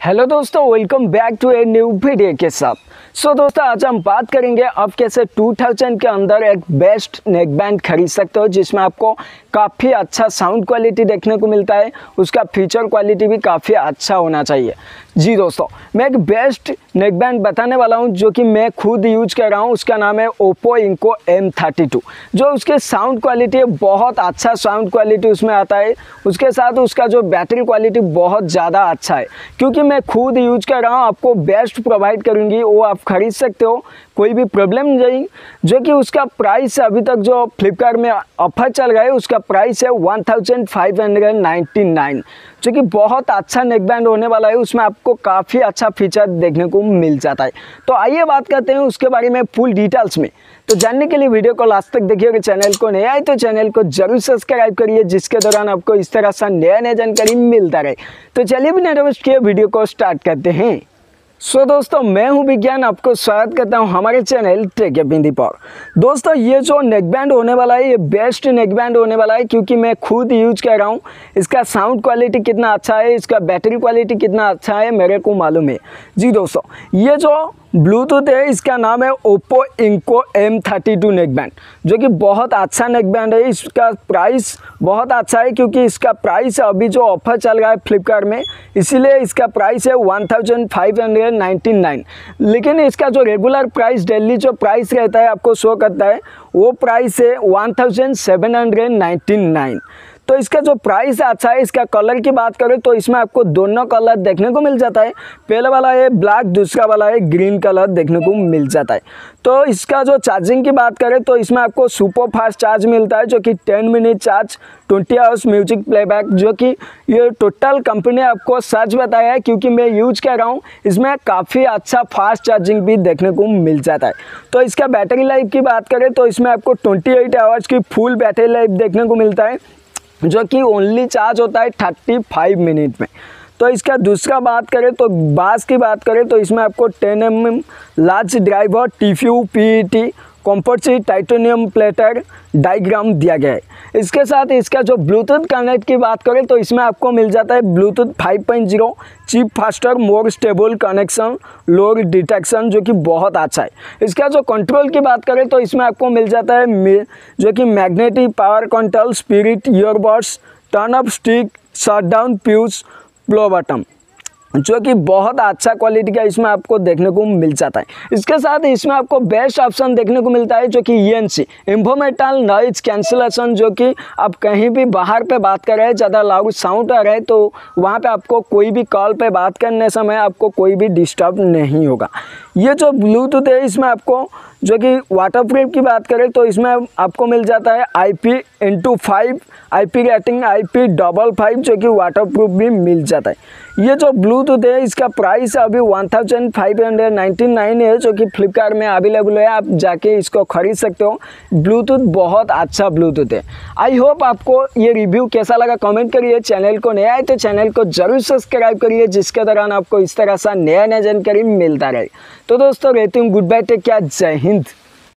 Hello दोस्तों, welcome back to a new video के साथ। दोस्तों आज हम बात करेंगे आप कैसे 2000 के अंदर एक बेस्ट नेक बैंड खरीद सकते हो जिसमें आपको काफ़ी अच्छा साउंड क्वालिटी देखने को मिलता है, उसका फीचर क्वालिटी भी काफ़ी अच्छा होना चाहिए। जी दोस्तों, मैं एक बेस्ट नेक बैंड बताने वाला हूं जो कि मैं खुद यूज कर रहा हूं। उसका नाम है ओप्पो इनको M32। जो उसके साउंड क्वालिटी है, बहुत अच्छा साउंड क्वालिटी उसमें आता है। उसके साथ उसका जो बैटरी क्वालिटी बहुत ज़्यादा अच्छा है। क्योंकि मैं खुद यूज कर रहा हूँ, आपको बेस्ट प्रोवाइड करूँगी, वो आप खरीद सकते हो, कोई भी प्रॉब्लम नहीं। जो कि उसका प्राइस अभी तक जो फ्लिपकार्ट में ऑफर चल रहा है उसका प्राइस है 1599, जो कि बहुत अच्छा नेक बैंड होने वाला है। उसमें आपको काफ़ी अच्छा फीचर देखने को मिल जाता है। तो आइए बात करते हैं उसके बारे में फुल डिटेल्स में। तो जानने के लिए वीडियो को लास्ट तक देखिए। अगर चैनल को नया है तो चैनल को जरूर सब्सक्राइब करिए, जिसके दौरान आपको इस तरह से नया जानकारी मिलता रहे। तो चलिए बिना देर किए वीडियो को स्टार्ट करते हैं। दोस्तों, मैं हूं विज्ञान, आपको स्वागत करता हूं हमारे चैनल टेक बिंदी पर। दोस्तों, ये जो नेक बैंड होने वाला है ये बेस्ट नेक बैंड होने वाला है, क्योंकि मैं खुद यूज कर रहा हूं। इसका साउंड क्वालिटी कितना अच्छा है, इसका बैटरी क्वालिटी कितना अच्छा है, मेरे को मालूम है। जी दोस्तों, ये जो ब्लूटूथ है इसका नाम है ओप्पो इनको M32 नेक बैंड, जो कि बहुत अच्छा नेक बैंड है। इसका प्राइस बहुत अच्छा है, क्योंकि इसका प्राइस अभी जो ऑफर चल रहा है फ्लिपकार्ट में, इसीलिए इसका प्राइस है 1599। लेकिन इसका जो रेगुलर प्राइस, डेली जो प्राइस रहता है आपको शो करता है, वो प्राइस है 1799। तो इसका जो प्राइस अच्छा है। इसका कलर की बात करें तो इसमें आपको दोनों कलर देखने को मिल जाता है। पहले वाला है ब्लैक, दूसरा वाला है ग्रीन कलर देखने को मिल जाता है। तो इसका जो चार्जिंग की बात करें तो इसमें आपको सुपर फास्ट चार्ज मिलता है, जो कि 10 minute charge, 20 hours music playback, जो कि ये टोटल कंपनी ने आपको सच बताया है, क्योंकि मैं यूज कर रहा हूँ। इसमें काफ़ी अच्छा फास्ट चार्जिंग भी देखने को मिल जाता है। तो इसका बैटरी लाइफ की बात करें तो इसमें आपको 28 आवर्स की फुल बैटरी लाइफ देखने को मिलता है, जो कि ओनली चार्ज होता है 35 मिनट में। तो इसका दूसरा बात करें तो बास की बात करें तो इसमें आपको 10 mm large driver TFU PET composite titanium plated diagram दिया गया है। इसके साथ इसका जो ब्लूटूथ कनेक्ट की बात करें तो इसमें आपको मिल जाता है Bluetooth 5.0 chip faster more stable connection lower detection, जो कि बहुत अच्छा है। इसका जो कंट्रोल की बात करें तो इसमें आपको मिल जाता है जो कि magnetic power control, spirit earbuds, turn up stick, shut down fuse, plough button, जो कि बहुत अच्छा क्वालिटी का इसमें आपको देखने को मिल जाता है। इसके साथ इसमें आपको बेस्ट ऑप्शन देखने को मिलता है, जो कि ENC इन्फॉर्मेटल नॉइज कैंसिलेशन, जो कि आप कहीं भी बाहर पे बात कर रहे हैं, ज़्यादा लाउड साउंड आ रहा है तो वहाँ पे आपको कोई भी कॉल पे बात करने समय आपको कोई भी डिस्टर्ब नहीं होगा। ये जो ब्लूटूथ है इसमें आपको जो कि वाटरप्रूफ की बात करें तो इसमें आपको मिल जाता है IP x5 IP rating IP55, जो कि वाटरप्रूफ भी मिल जाता है। ये जो ब्लूटूथ है इसका प्राइस अभी 1599 है, जो कि फ्लिपकार्ट में अवेलेबल है, आप जाके इसको खरीद सकते हो। ब्लूटूथ बहुत अच्छा ब्लूटूथ है। आई होप आपको ये रिव्यू कैसा लगा कमेंट करिए। चैनल को नया है तो चैनल को जरूर सब्सक्राइब करिए, जिसके दौरान आपको इस तरह से नया जानकारी मिलता रहे। तो दोस्तों, रहती हूँ गुड बाय, टेक केयर, जय हिंद।